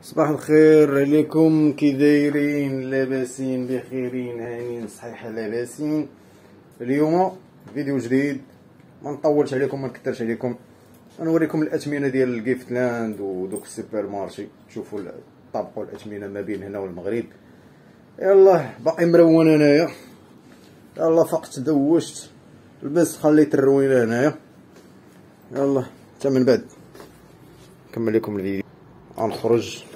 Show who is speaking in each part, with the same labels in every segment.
Speaker 1: صباح الخير عليكم، كي دايرين؟ لاباسين بخيرين هانيين صحيحه لاباسين. اليوم فيديو جديد، ما نطولش عليكم ما نكثرش عليكم. غنوريكم الاثمنه ديال الجيفتلاند ودوك السوبر مارشي. تشوفوا طابقوا الاثمنه ما بين هنا والمغرب. يلا باقي مرون انايا، يلا فقت دوشت لبست خليت الروينه هنايا. يلا حتى من بعد نكمل لكم الفيديو. غنخرج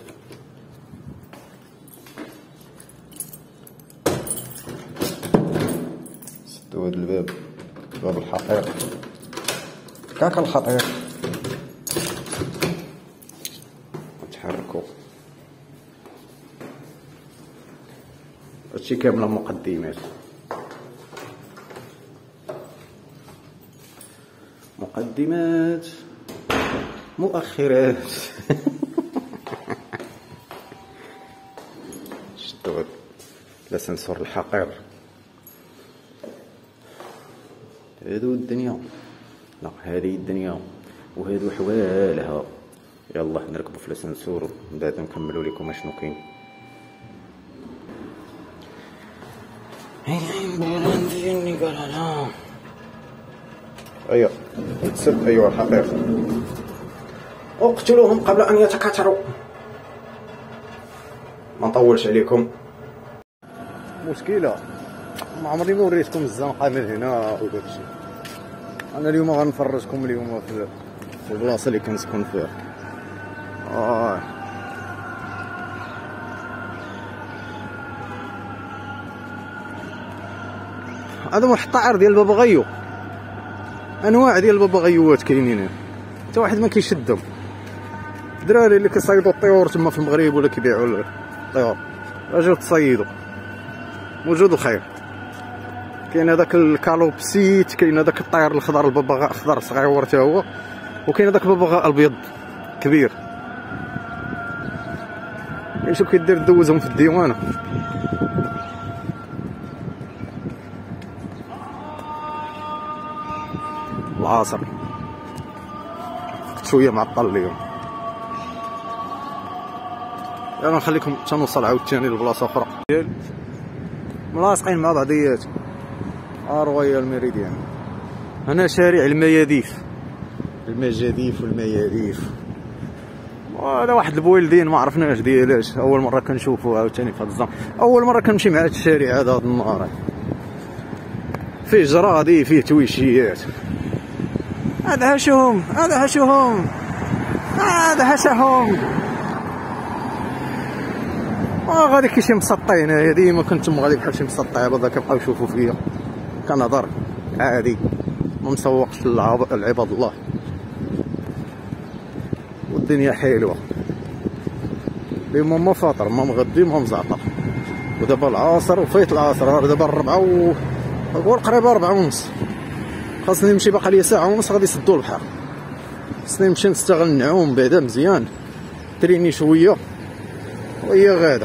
Speaker 1: سدو هاد الباب، باب الحقير كاك الخطير. نتحركو هادشي كامل مقدمات مؤخرات. شدو الاسانسور الحقير. هادو الدنيا، لا هذه الدنيا وهادو حوالها. يلا نركبوا في الاسانسور ومن بعد نكملوا لكم اشنو كاين. ايوا تسب ايوا الحقير. اقتلوهم قبل ان يتكاثروا. ما نطولش عليكم. مشكله ما عمري ما وريتكم الزنقه من هنا وداكشي. انا اليوم غنفرجكم اليوم في البلاصه اللي كنسكن فيها. هذا واحد الطائر ديال البابغيو، انواع ديال البابغيوات كاينين هنا، حتى واحد ما كيشدهم. الدراري اللي كيصيدوا الطيور تما في المغرب ولا كيبيعوا الطيور، اجيو تصيدوا، موجود الخير. كاين هذاك الكالوبسيت، كاين هذاك الطير الخضر، الببغاء خضر صغيور حتى هو، وكاين هذاك الببغاء الابيض كبير. شو كيدير؟ دوزهم في الديوانه. العصر شويه معطل اليوم. يلا نخليكم حتى نوصل عاوتاني لبلاصه اخرى. ملاصقين مع بعضيات. رويال ميريديان. هنا شارع المياديف، المجاديف والمياديف. وهذا واحد البويلدين ما عرفناش ديالاش، اول مره كنشوفو عاوتاني في هذا الزمان. اول مره كنمشي مع هذا الشارع هذا النهار. فيه جرادي، فيه تويشيات. هذا هشهم، هذا هشهم، هذا هشهم. غادي كيشي مسطين. هي ديما كنتم غادي بحال شي مسطيه هذا كيبقاو يشوفوا فيا كنهضر عادي، ما مسوقش لعباد الله. والدنيا حلوه اليوم، ما فاطر ما مغدي ما مزعطر. ودابا العصر وفايت العصر، دابا 4 نقول قريبه 4:30. خاصني نمشي، باقا ليا ساعه ونص غادي يسدوا البحر. خاصني نمشي نستغل النعوم بعدا مزيان، تريني شويه وهي غاده.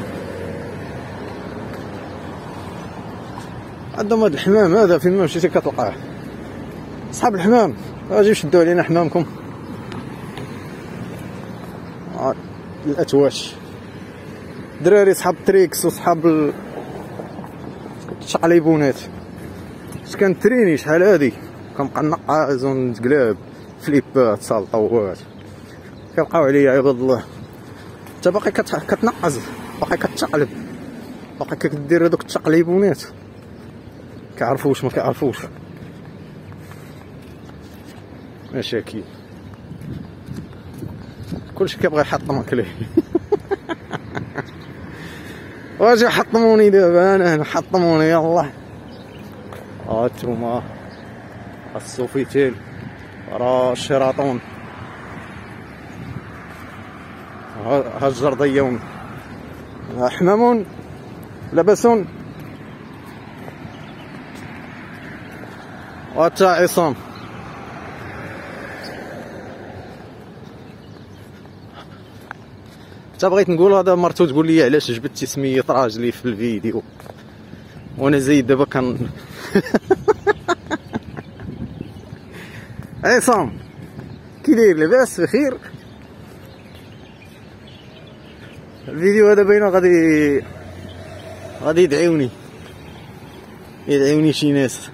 Speaker 1: عندهم هاد الحمام هذا فين ما مشيتي كتلقاه. صحاب الحمام اجيو شدوا علينا حمامكم. الاتواش دراري صحاب التريكس وصحاب الشقليبونات. اش كنتريني شحال هادي كنبقى نقاز ونتقلاب فليبات سالطوات. كيبقاو عليا عباد الله. انت باقي كتنقز، باقي كتقلب، باقي كدير هذوك التقليبونات. كيعرفوش ما كيعرفوش مشاكل. كلشي كيبغي يحطمك ليه. واجي حطموني دابا، انا حطموني. يلا هانتوما السوفيتيل راه الشراطون، ها الجرضيون، حمام لبسون وتا عصام. حتى بغيت نقول هذا مرتو تقول لي علاش جبتي سمية راجلي في الفيديو وانا زايد دابا كان. عصام كي داير؟ لاباس بخير؟ الفيديو هذا باينه غادي يدعيوني شي ناس.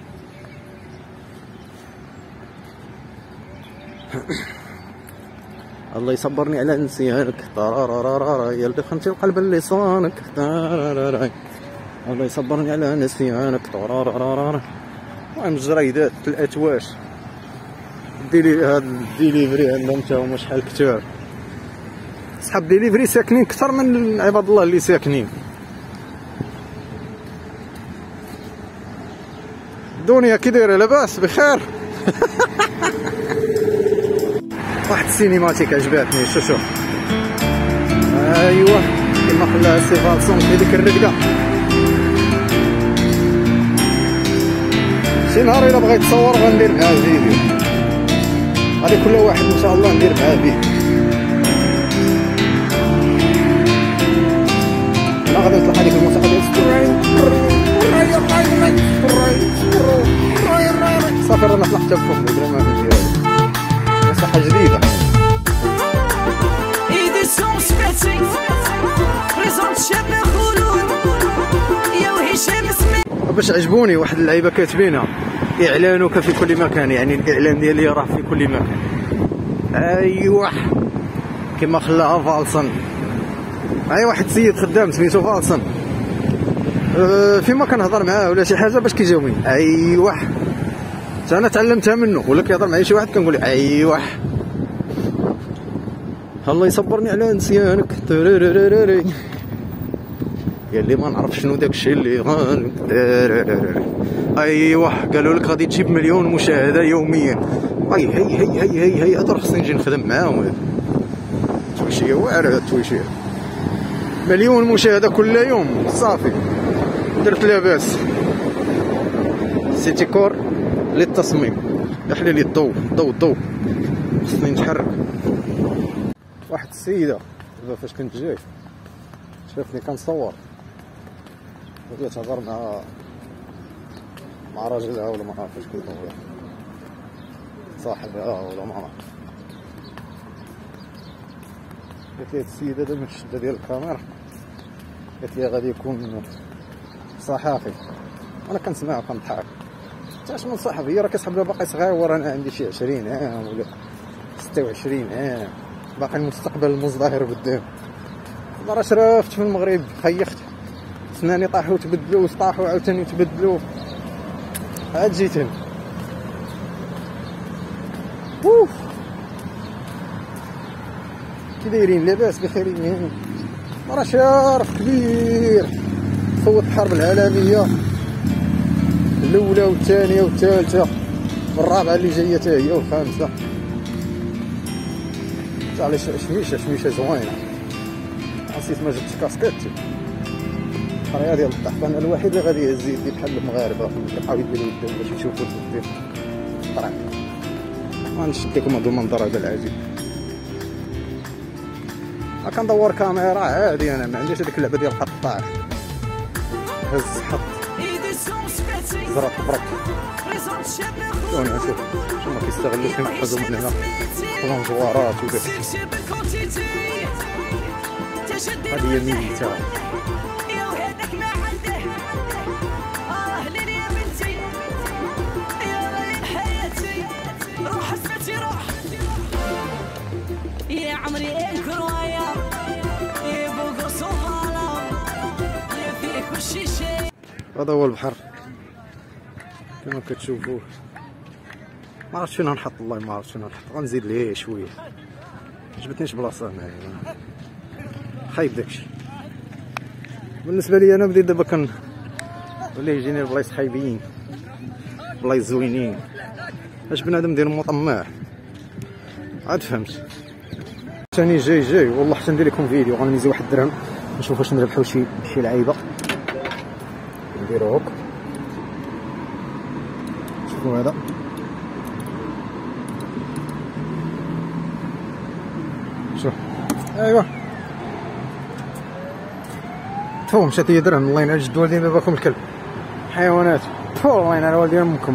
Speaker 1: الله يصبرني على نسيانك طرارارارا يا اللي خنتي القلب لصانك طرارارا. الله يصبرني على نسيانك طرارارارا. المهم الجريدات الاتواش هاد الديليفري عندهم تا هما شحال كثار. صحاب ديليفري ساكنين كثر من عباد الله اللي ساكنين. الدنيا كي دايره لاباس بخير. واحد السينيماتيك عجباتني. شوف ايوا كيما خلاها سي فالسون في ديك الردقه. شي نهار الا بغيت تصور غندير معاه الفيديو. غادي كل واحد ان شاء الله ندير معاه فيديو. انا غادي نطلع هذيك الموسيقى ديال صافي رانا طلعت حتى فوق بلا ما ندير موسيقى جديده. باش عجبوني واحد اللعيبه كاتبينها اعلانك في كل مكان، يعني الاعلان ديالي راه في كل مكان. ايوا كما خلاها فالسون. هاي واحد السيد خدام سميتو فالسون، فيما كنهضر معاه ولا شي حاجه باش كيجاوبني ايوا انا تعلمتها منه، ولا كيهضر معايا شي واحد كنقول له ايوا الله يصبرني على نسيانك قال لي ما نعرف شنو داكشي اللي ايوا قالوا لك غادي تجيب 1,000,000 مشاهده يوميا. هي هذا خصني نجي نخدم معاهم. تويشيه واعره تويشيه 1,000,000 مشاهده كل يوم صافي درت لاباس. سيتي كور للتصميم يحلى لي الضوء خصني نتحرك. واحد السيده دابا فاش كنت جاي شافني كنصور بدات تهضر مع راجلها ولا ما عرفتش شكون هو صاحبها ولا ما عرفت. قالت لي هاد السيده دابا من الشده ديال الكاميرا قالت لي غادي يكون صحافي. انا كنسمع وكنضحك حتى من صحفي راه كيسحب باقي صغير. انا عندي شي 20 عام ولا 26 عام باقي المستقبل المزدهر قدام. راه شرفت في المغرب خيخت سناني طاحوا تبدلوا طاحوا عاوتاني تبدلوا عاد جيت هنا. كي دايرين لاباس بخيرين؟ راه شرف كبير. صوت الحرب العالميه الاولى والثانيه والثالثه والرابعه اللي جايه حتى هي والخامسه. على شميشه زوينه. نسيت ما جبتش كاسكيتي. القريه ديال الطحف انا الوحيد اللي غادي يهز يدي بحال المغاربه كيبقاو يديروا يدهم باش يشوفوا الطريق. غنشد لكم هذا المنظر هذا العجيب. كندور كاميرا عادي، انا ما عنديش هذيك اللعبه ديال القطاع. هز حط زرط برك شوفوا شوف ما كيستغلوش ينقذوا من هنا الانجوارات وداك. هذه هي ميتة.
Speaker 2: يا عمري الكروايا يبوق صوفالا فيك وشي شي.
Speaker 1: هذا هو البحر كما كتشوفوه. ما عرفتش فين غنحط، والله ما عرفتش فين غنحط. غنزيد ليه شويه، عجبتنيش بلاصه هنايا، خايب داكشي بالنسبه لي. انا بديت دابا ولا يجيني البلايص خايبين بلايص زوينين. اش بنادم داير مطمع عاد فهمت. ثاني جاي والله حتى ندير لكم فيديو غنميزي واحد الدرهم نشوف واش نربحو شي لعيبه نديرو هوك. شوفوا هذا شوف ايوا تفو مشات لي درهم. الله ينعل جد والدين باباكم الكلب حيوانات. تفو الله ينعل والدين امكم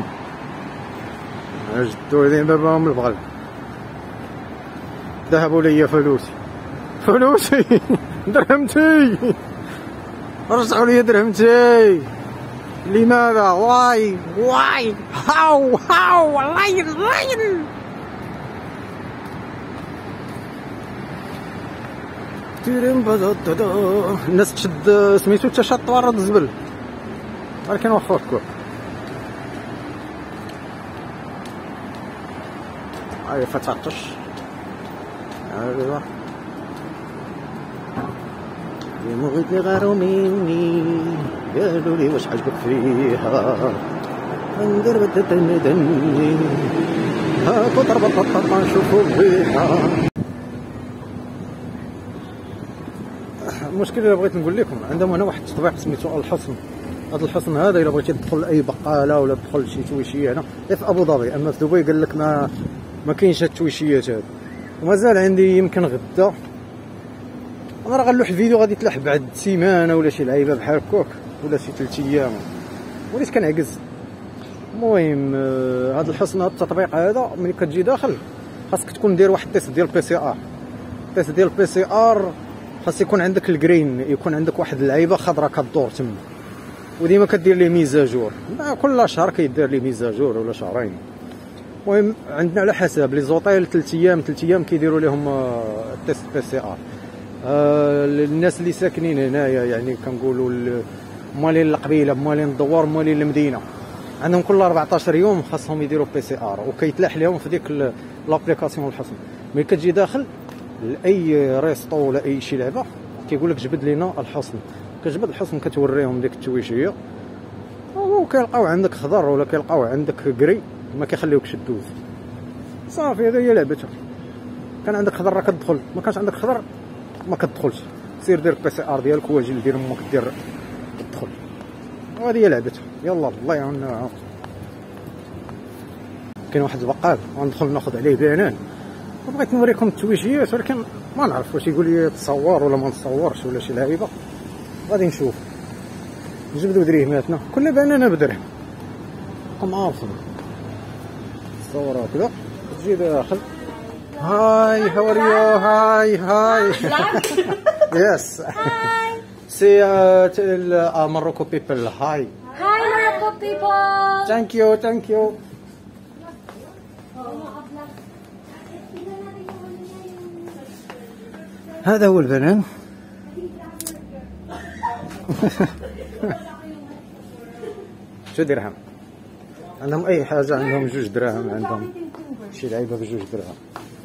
Speaker 1: جد والدين باباهم البغل. ذهبوا لي فلوسي درهمتي رجعوا لي درهمتي. لماذا؟ واي هاو لاين الناس تشد سميتو تشط ورد الزبل، ولكن واخا هكا هاي فتعطش. ايوا بغيتني غاروا مني قالوا لي واش عجبك فيها ندير بدني هاكو ضربة بطاطا نشوفو الريحة. المشكل اللي بغيت نقول لكم عندهم هنا واحد التطبيق سميتو الحصن. هذا الحصن هذا الا بغيتي تدخل لاي بقاله ولا تدخل لشي تويشيه هنا في ابو ظبي، اما في دبي قال لك ما كاينش هاد التويشيات هاد. ومازال عندي يمكن غدا انا راه غنلوح الفيديو غادي تلاح بعد سيمانه ولا شي لعيبه بحال هكاك ولا شي 3 ايام، وليت كنعكز. المهم هذا الحصن هذا التطبيق هذا ملي كتجي داخل خاصك تكون داير واحد التيست ديال PCR. التيست ديال PCR خاص يكون عندك الجرين، يكون عندك واحد اللعيبه خضراء كدور تما، وديما كدير ليه ميزاجور كل شهر كيدير ليه ميزاجور ولا شهرين. المهم عندنا على حسب لي زوطيل 3 ايام كيديروا لهم التيست PCR. الناس اللي ساكنين هنايا يعني كنقولوا موالين القبيله، موالين الدوار، موالين المدينه، عندهم كل 14 يوم خاصهم يديروا PCR، وكيتلاح لهم في ديك لابليكاسيون الحصن. ملي كتجي داخل لاي ريستو ولا اي شي لعبه كيقول لك جبد لينا الحصن، كتجبد الحصن كتوريهم ديك التويشيه وكيلقاو عندك خضر ولا كيلقاو عندك كري، ما كيخليوكش تدوز. صافي هذه هي لعبتها. كان عندك خضر راه كتدخل، ما كانش عندك خضر ما كتدخلش. سير دير PCR ديالك واجي دير امك دير تدخل، وهذه هي لعبتها. يلا الله يعاوننا. كاين واحد البقال غندخل ناخذ عليه بيانان، وبغيت نوريكم التويشيات ولكن ما نعرف واش يقول لي تصور ولا ما نصورش ولا شي لعيبه، غادي نشوف. نجبدو دريهماتنا، كل بنانه بدرهم راكم عارفين. تصور هكذا تجي داخل. هاي هاو ار يو. هاي يس سي Morocco people. هاي
Speaker 3: Morocco people.
Speaker 1: ثانك يو. هذا هو البنان. شو درهم عندهم اي حاجه، عندهم 2 دراهم، عندهم شي لعيبه ب2 دراهم.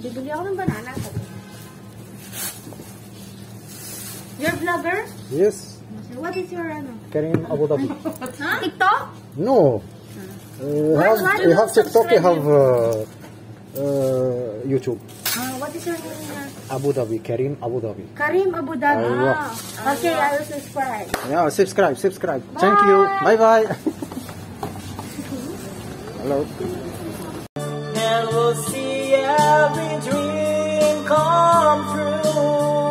Speaker 3: Your vlogger?
Speaker 1: Yes.
Speaker 3: What is your
Speaker 1: Karim Abu Dhabi.
Speaker 3: TikTok?
Speaker 1: No. You have TikTok, you have YouTube.
Speaker 3: What is your name?
Speaker 1: Abu Dhabi, Karim Abu Dhabi.
Speaker 3: Karim Abu Dhabi.
Speaker 1: Aywa.
Speaker 3: Okay, I will subscribe.
Speaker 1: Yeah, subscribe. Thank you. Bye. Hello.
Speaker 2: And we'll see every dream come true.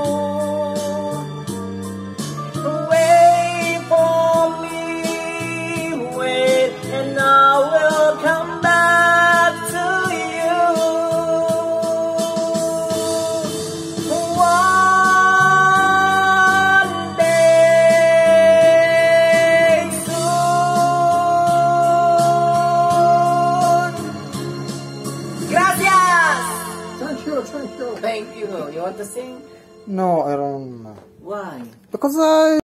Speaker 2: Wait for me, wait, and I will come back to you. One day soon. Gracias.
Speaker 1: Thank you.
Speaker 2: Thank you. You want to sing?
Speaker 1: No, I don't.
Speaker 2: Why?
Speaker 1: Because I